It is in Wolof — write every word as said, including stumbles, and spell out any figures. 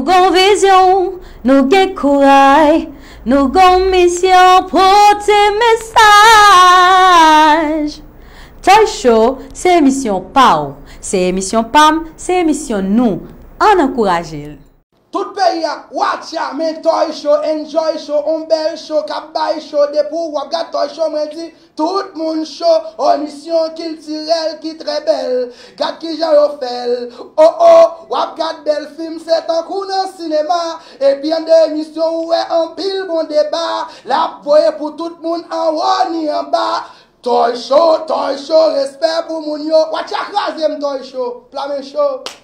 Nous gon vision, nous gen courage, nous gon mission porter message. Toy Show, c'est émission Pau, c'est émission Pam, c'est émission nous. En encourager. Tout pays a watch ya, men Toy Show, enjoy show, on bel show, kabay show, de pour wap gade Toy Show, men di, tout moun show, émission culturelle qui très belle, gade qui jan yo fel, oh oh, wap gade bel film, c'est un coup dans cinéma, et bien de émission où est un pile bon débat, la voye pour tout moun en haut ni en bas. Toy Show, Toy Show, respect pour moun yo, watch ya troisième Toy Show, Plame Show.